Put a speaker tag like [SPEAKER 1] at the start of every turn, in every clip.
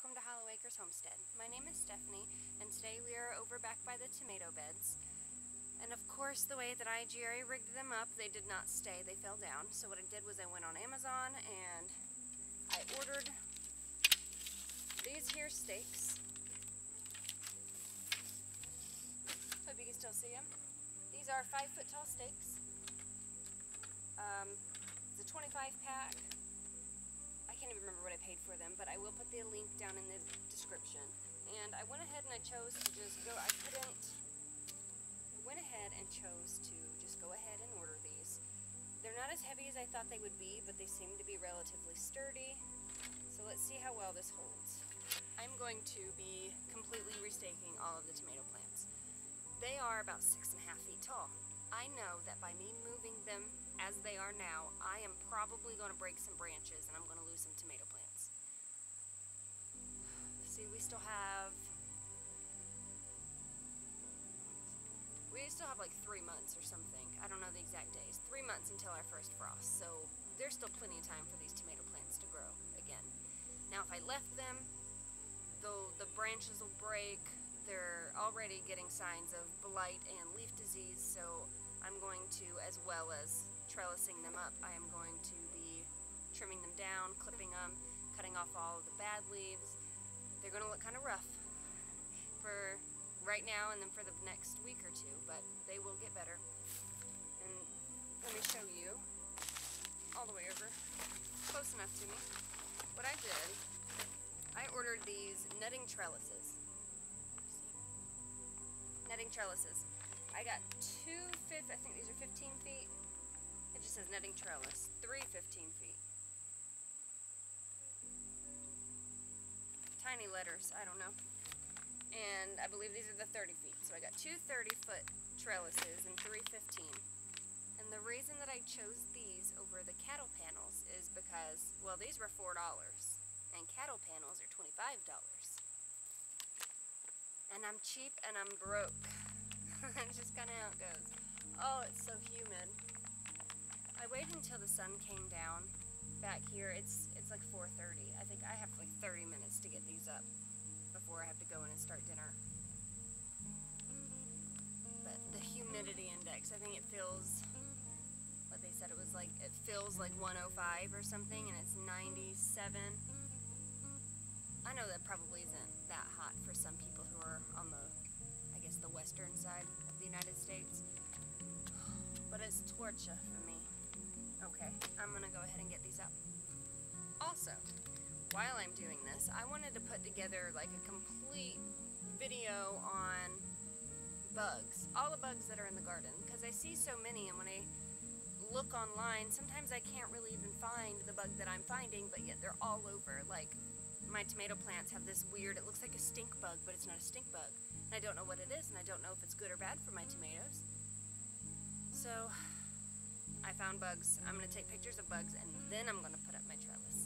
[SPEAKER 1] welcome to Hollow Acres Homestead. My name is Stephanie, and today we are over back by the tomato beds. And of course, the way that I jerry rigged them up, they did not stay, they fell down. So what I did was I went on Amazon and I ordered these here stakes. Hope you can still see them. These are 5-foot tall stakes. It's a 25 pack. I can't even remember what I paid for them, but I will put the link down in the description. And I went ahead and I chose to just go, I went ahead and chose to just go ahead and order these. They're not as heavy as I thought they would be, but they seem to be relatively sturdy. So let's see how well this holds. I'm going to be completely restaking all of the tomato plants. They are about 6.5 feet tall. I know that by me moving them as they are now, I am probably going to break some branches and I'm going to lose some tomato plants. See, we still have like 3 months or something. I don't know the exact days. 3 months until our first frost. So there's still plenty of time for these tomato plants to grow again. Now if I left them, though, the branches will break. They're already getting signs of blight and leaf disease, so I'm going to, as well as trellising them up, I am going to be trimming them down, clipping them, cutting off all of the bad leaves. They're going to look kind of rough for right now and then for the next week or two, but they will get better. And let me show you all the way over, close enough to me. What I did, I ordered these netting trellises. Netting trellises. I got I think these are 15 feet. It just says netting trellis. 3 15 feet. Tiny letters, I don't know. And I believe these are the 30 feet. So I got 2 30-foot trellises and 3 15. And the reason that I chose these over the cattle panels is because, well, these were $4 and cattle panels are $25. And I'm cheap and I'm broke. That's just kind of how it goes. Oh, it's so humid. I waited until the sun came down. Back here, it's like 4:30. I think I have like 30 minutes to get these up before I have to go in and start dinner. But the humidity index, I think it feels, what they said it was like, it feels like 105 or something, and it's 97. I know that probably isn't that hot for some people who are on the, I guess, the western side of the United States. But it's torture for me. Okay, I'm gonna go ahead and get these up. Also, while I'm doing this, I wanted to put together like a complete video on bugs. All the bugs that are in the garden, because I see so many, and when I look online, sometimes I can't really even find the bug that I'm finding, but yet they're all over. Like, my tomato plants have this weird, it looks like a stink bug, but it's not a stink bug. And I don't know what it is, and I don't know if it's good or bad for my tomatoes. So, I found bugs. I'm going to take pictures of bugs, and then I'm going to put up my trellis.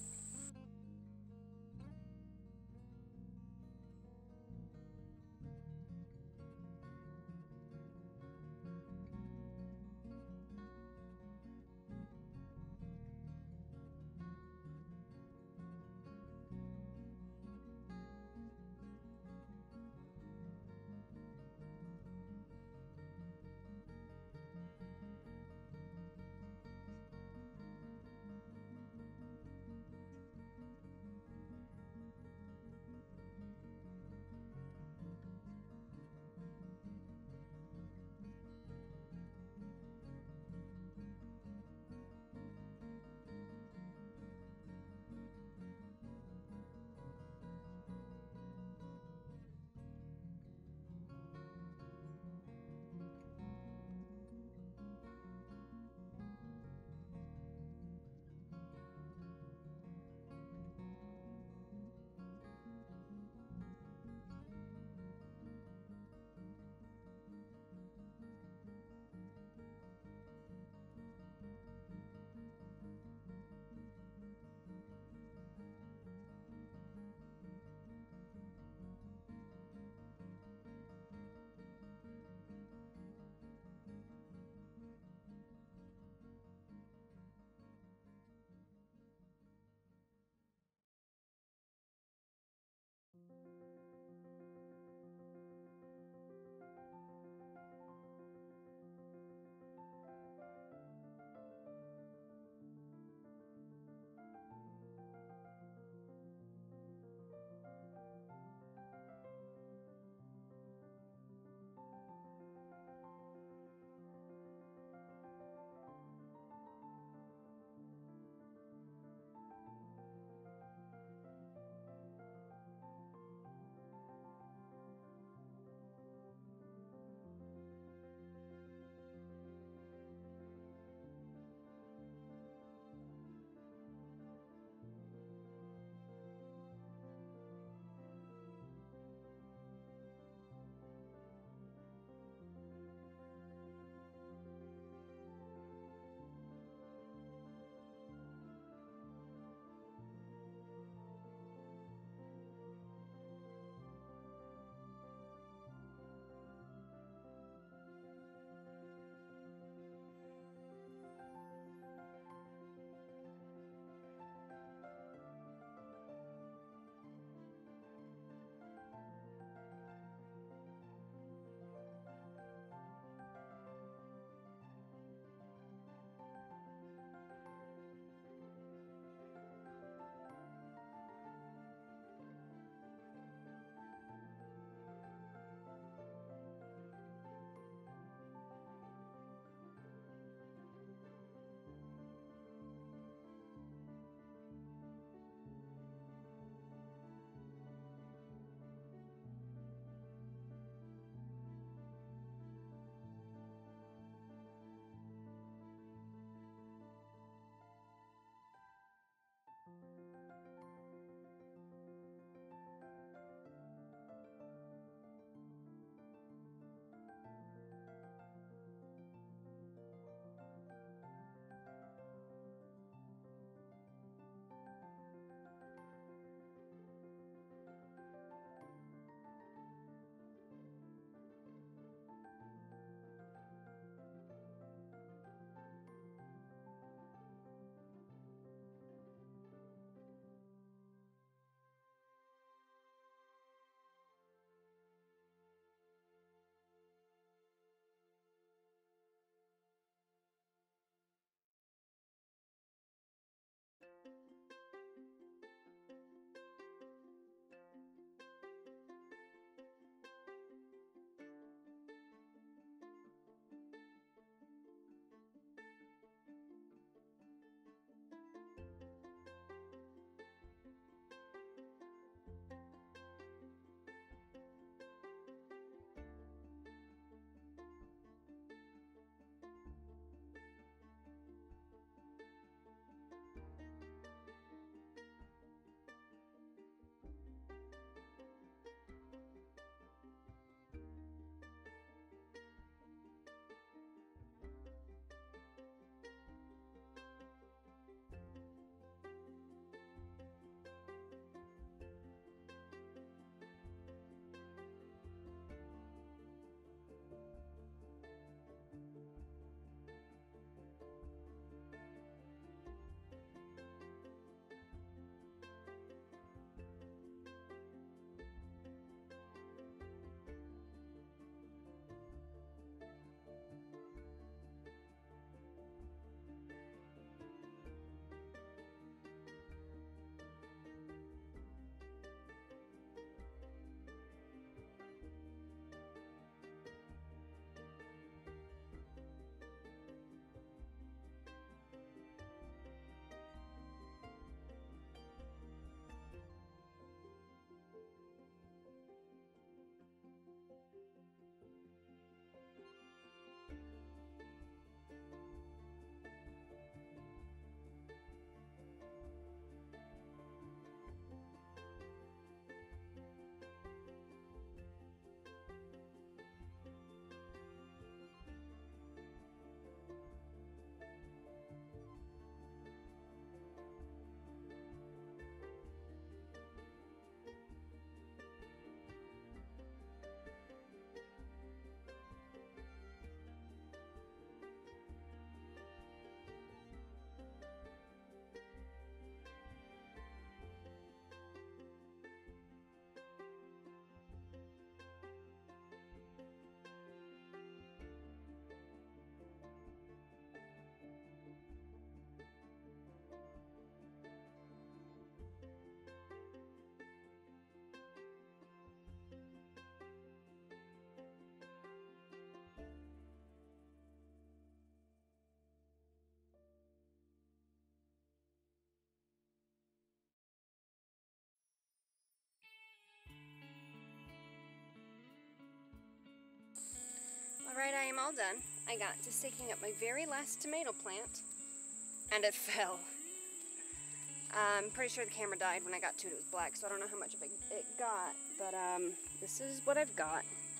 [SPEAKER 1] Alright, I am all done. I got to sticking up my very last tomato plant, and it fell. I'm pretty sure the camera died when I got to it. It was black, so I don't know how much of it got, but this is what I've got.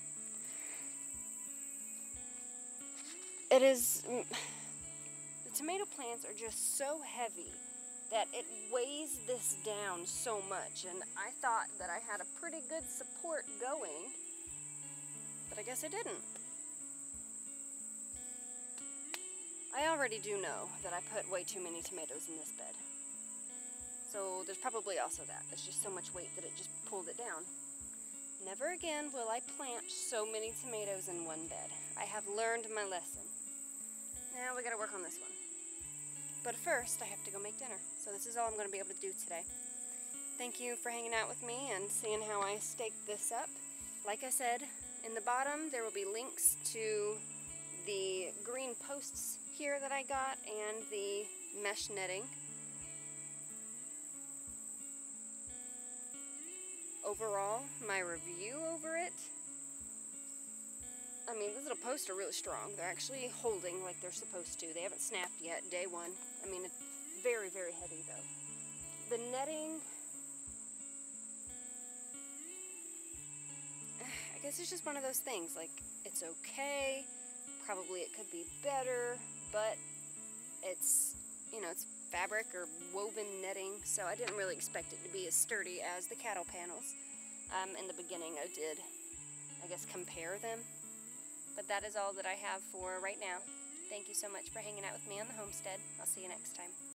[SPEAKER 1] It is... The tomato plants are just so heavy that it weighs this down so much, and I thought that I had a pretty good support going, but I guess I didn't. I already do know that I put way too many tomatoes in this bed. So there's probably also that. There's just so much weight that it just pulled it down. Never again will I plant so many tomatoes in one bed. I have learned my lesson. Now we gotta work on this one. But first, I have to go make dinner. So this is all I'm gonna be able to do today. Thank you for hanging out with me and seeing how I staked this up. Like I said, in the bottom there will be links to the green posts here that I got and the mesh netting. Overall, my review over it, I mean, these little posts are really strong. They're actually holding like they're supposed to. They haven't snapped yet, day one. I mean, it's very, very heavy though. The netting, I guess it's just one of those things. Like, it's okay. Probably it could be better, but it's, you know, it's fabric or woven netting, so I didn't really expect it to be as sturdy as the cattle panels. In the beginning I did, I guess, compare them, but that is all that I have for right now. Thank you so much for hanging out with me on the homestead. I'll see you next time.